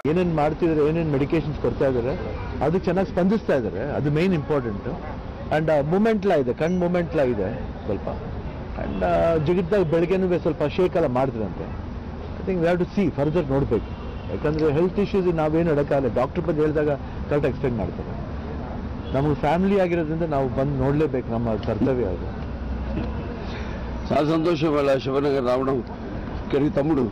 ಏನೇನು ಮಾಡ್ತಿದ್ದಾರೆ, ಏನೇನು ಮೆಡಿಕೇಶನ್ಸ್ ಕೊಡ್ತಾ ಇದ್ದಾರೆ, ಅದು ಚೆನ್ನಾಗಿ ಸ್ಪಂದಿಸ್ತಾ ಇದ್ದಾರೆ. ಅದು ಮೇನ್ ಇಂಪಾರ್ಟೆಂಟು. ಆ್ಯಂಡ್ ಮೂಮೆಂಟ್ಲ ಇದೆ, ಕಣ್ಣು ಮೂಮೆಂಟ್ಲ ಇದೆ ಸ್ವಲ್ಪ. ಆ್ಯಂಡ್ ಜಿಗಿದ್ದಾಗ ಬೆಳಗ್ಗೆನೂ ಸ್ವಲ್ಪ ಶೇಕ್ ಎಲ್ಲ ಮಾಡಿದ್ರಂತೆ. I think we have to see further ನೋಡಬೇಕು. ಯಾಕಂದರೆ ಹೆಲ್ತ್ ಇಶ್ಯೂಸ್ ನಾವೇನು ಹೇಳೋಕ್ಕಾಗಲ್ಲ. ಡಾಕ್ಟರ್ ಬಂದು ಹೇಳಿದಾಗ ಕರೆಕ್ಟ್ ಎಕ್ಸ್ಪ್ಲೇನ್ ಮಾಡ್ತಾರೆ. ನಮಗೆ ಫ್ಯಾಮಿಲಿ ಆಗಿರೋದ್ರಿಂದ ನಾವು ಬಂದು ನೋಡಲೇಬೇಕು, ನಮ್ಮ ಕರ್ತವ್ಯ ಅದು. చాలా సంతోషం వాళ్ళ శివనగర్ రావడం. ఇక్కడికి తమ్ముడు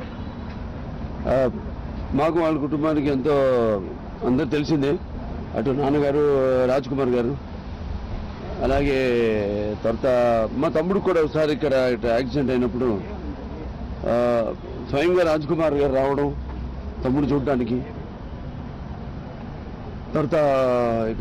మాకు వాళ్ళ కుటుంబానికి ఎంతో అందరూ తెలిసిందే. అటు నాన్నగారు రాజ్ కుమార్ గారు, అలాగే తర్వాత మా తమ్ముడు కూడా ఒకసారి ఇక్కడ యాక్సిడెంట్ అయినప్పుడు స్వయంగా రాజ్ కుమార్ గారు రావడం తమ్ముడు చూడడానికి. తర్వాత ఇక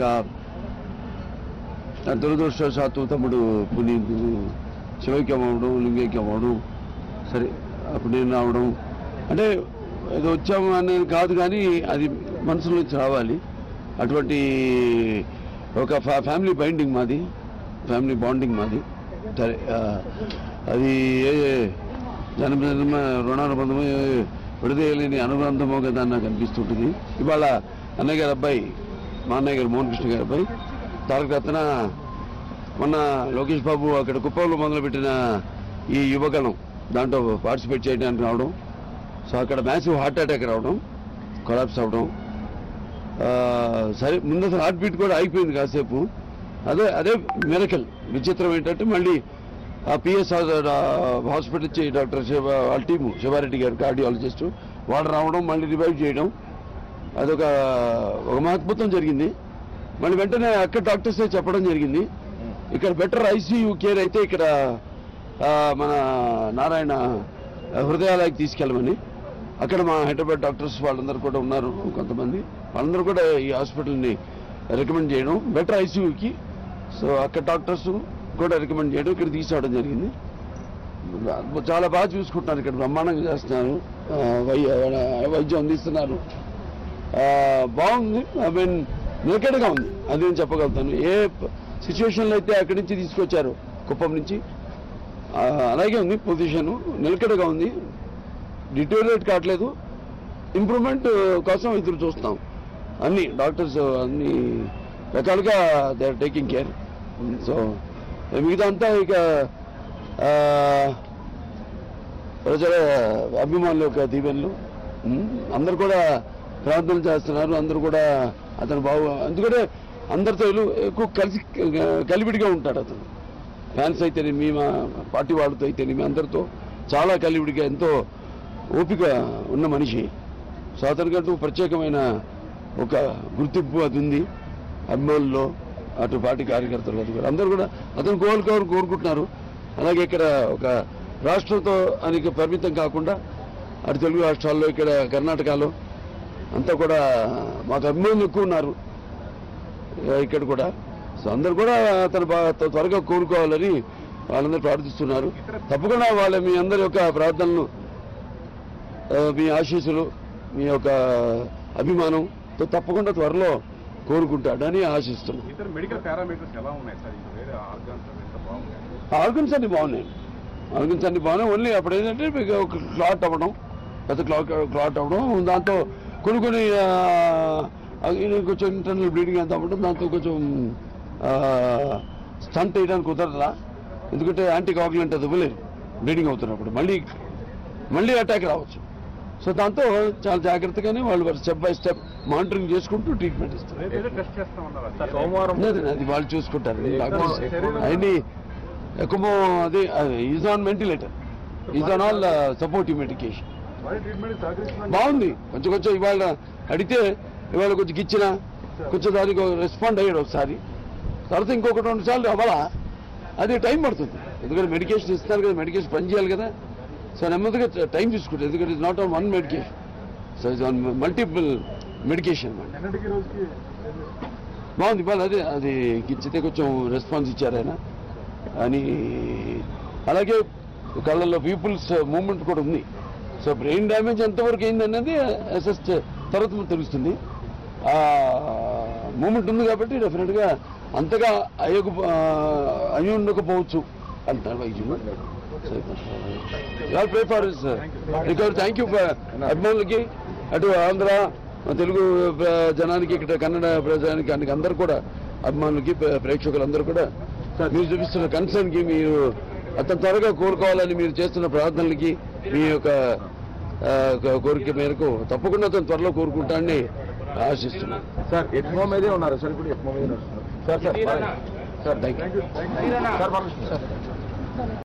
దురదృష్టవశాత్తు తమ్ముడు శివైక్యం అవ్వడం, లింగైక్యం అవ్వడం. సరే అప్పుడు నేను రావడం అంటే ఏదో వచ్చాము అనేది కాదు, కానీ అది మనసులో నుంచి రావాలి. అటువంటి ఒక ఫ్యామిలీ బైండింగ్ మాది, ఫ్యామిలీ బాండింగ్ మాది. సరే అది ఏ జన్మ రుణానుబంధమో విడదీయలేని అనుబంధమో కదా నాకు అనిపిస్తుంటుంది. ఇవాళ అన్నయ్య గారి అబ్బాయి, మా అన్నయ్య గారు మోహన్ కృష్ణ గారి అబ్బాయి తారక రత్న మొన్న లోకేష్ బాబు అక్కడ కుప్పంలో మొదలుపెట్టిన ఈ యువగణం దాంట్లో పార్టిసిపేట్ చేయడానికి రావడం. సో అక్కడ మ్యాసివ్ హార్ట్ అటాక్ రావడం, కొలాప్స్ అవ్వడం. సరే ముందు అసలు హార్ట్ బీట్ కూడా ఆగిపోయింది కాసేపు. అదే మిరకల్. విచిత్రం ఏంటంటే మళ్ళీ ఆ పిఎస్ హాస్పిటల్ ఇచ్చి డాక్టర్ వాళ్ళ టీము శివారెడ్డి గారు కార్డియాలజిస్టు వాళ్ళు రావడం, మళ్ళీ రివైవ్ చేయడం, అదొక మహత్భుతం జరిగింది. మళ్ళీ వెంటనే అక్కడ డాక్టర్సే చెప్పడం జరిగింది, ఇక్కడ బెటర్ ఐసీయూ కేర్ అయితే ఇక్కడ మన నారాయణ హృదయాలకి తీసుకెళ్ళమని. అక్కడ మా హైదరాబాద్ డాక్టర్స్ వాళ్ళందరూ కూడా ఉన్నారు కొంతమంది, వాళ్ళందరూ కూడా ఈ హాస్పిటల్ని రికమెండ్ చేయడం బెటర్ ఐసీయూకి. సో అక్కడ డాక్టర్స్ కూడా రికమెండ్ చేయడం, ఇక్కడ తీసుకురావడం జరిగింది. చాలా బాగా చూసుకుంటున్నారు, ఇక్కడ బ్రహ్మాండంగా చేస్తున్నారు, వైద్యం అందిస్తున్నారు. బాగుంది. ఐ మీన్ నిలకడగా ఉంది, అది నేను చెప్పగలుగుతాను. ఏ సిచ్యువేషన్లో అయితే అక్కడి నుంచి తీసుకొచ్చారు కుప్పం నుంచి, అలాగే ఉంది పొజిషను, నిలకడగా ఉంది, డిటోరియేట్ కావట్లేదు. ఇంప్రూవ్మెంట్ కోసం ఎదురు చూస్తాం. అన్ని డాక్టర్స్ అన్ని రకాలుగా they are taking care. So మిగతా అంతా ఇక ప్రజల అభిమానుల యొక్క దీవెనలు, అందరు కూడా ప్రార్థనలు చేస్తున్నారు. అందరూ కూడా అతను ఎందుకంటే అందరితో ఎక్కువ కలివిడిగా ఉంటాడు అతను. ఫ్యాన్స్ అయితేనేమి, మా పార్టీ వాళ్ళతో అయితేనేమి, అందరితో చాలా కలివిడిగా, ఎంతో ఓపిక ఉన్న మనిషి. సో అతనికంటూ ప్రత్యేకమైన ఒక గుర్తింపు అది ఉంది అభిమానుల్లో, అటు పార్టీ కార్యకర్తలు, అది కూడా అందరూ కూడా అతను కోరుకుంటున్నారు. అలాగే ఇక్కడ ఒక రాష్ట్రంతో అనేక పరిమితం కాకుండా అటు తెలుగు రాష్ట్రాల్లో, ఇక్కడ కర్ణాటకలో అంతా కూడా మాకు అభిమానులు ఎక్కువ ఉన్నారు ఇక్కడ కూడా. సో అందరు కూడా అతను త్వరగా కోరుకోవాలని వాళ్ళందరూ ప్రార్థిస్తున్నారు. తప్పకుండా మీ అందరి యొక్క ప్రార్థనలు, మీ ఆశీస్సులు, మీ యొక్క అభిమానంతో తప్పకుండా త్వరలో కోరుకుంటాడని ఆశిస్తున్నాం. ఆర్గన్స్ అన్ని బాగున్నాయి, ఆర్గన్స్ అన్ని బాగున్నాయి. ఓన్లీ అప్పుడు ఏంటంటే మీకు ఒక క్లాట్ అవ్వడం, పెద్ద క్లాట్ అవ్వడం, దాంతో కొన్ని కొంచెం ఇంటర్నల్ బ్లీడింగ్ అంత అవ్వడం, దాంతో కొంచెం స్టంట్ వేయడానికి కుదరదా, ఎందుకంటే యాంటీకాగులెంట్ అది ఇవ్వలేదు బ్లీడింగ్ అవుతున్నప్పుడు, మళ్ళీ అటాక్ రావచ్చు. సో దాంతో చాలా జాగ్రత్తగానే వాళ్ళు స్టెప్ బై స్టెప్ మానిటరింగ్ చేసుకుంటూ ట్రీట్మెంట్ ఇస్తారు. అది వాళ్ళు చూసుకుంటారు డాక్టర్స్. అవన్నీ ఎక్కువ అదే is on ventilator, is on all supportive medication. బాగుంది. కొంచెం ఇవాళ అడిగితే ఇవాళ కొంచెం ఇచ్చిన కొంచెం దానికి రెస్పాండ్ అయ్యాడు ఒకసారి, తర్వాత ఇంకొకటి 2 సార్లు అవ్వాలా, అది టైం పడుతుంది. ఎందుకంటే మెడికేషన్ ఇస్తున్నారు కదా, మెడికేషన్ పనిచేయాలి కదా. సో నెమ్మదిగా టైం తీసుకుంటుంది, ఎందుకంటే it's not on one medication, so it's on multiple medication. బాగుంది. ఇవాళ అది ఇచ్చితే కొంచెం రెస్పాన్స్ ఇచ్చారు ఆయన అని. అలాగే కళ్ళల్లో పీపుల్స్ మూవ్మెంట్ కూడా ఉంది. సో బ్రెయిన్ డ్యామేజ్ ఎంతవరకు అయింది అనేది అసెస్ తర్వాత తెలుస్తుంది. మూమెంట్ ఉంది కాబట్టి డెఫినెట్గా అంతగా అయి ఉండకపోవచ్చు అంటారు వైద్యులు. Pray for recovery. Thank you అభిమానులకి అటు ఆంధ్ర తెలుగు జనానికి, ఇక్కడ కన్నడ ప్రజానికి, అందరూ కూడా అభిమానులకి, ప్రేక్షకులందరూ కూడా మీరు చూపిస్తున్న కన్సర్న్కి, మీరు అతను త్వరగా కోరుకోవాలని మీరు చేస్తున్న ప్రార్థనలకి, మీ యొక్క కోరిక మేరకు తప్పకుండా అతను త్వరలో కోరుకుంటానని ఆశిస్తున్నాను. సార్ ఎక్మో మీదే ఉన్నారు సార్, ఇప్పుడు ఎక్మో మీద సార్. Thank you sir.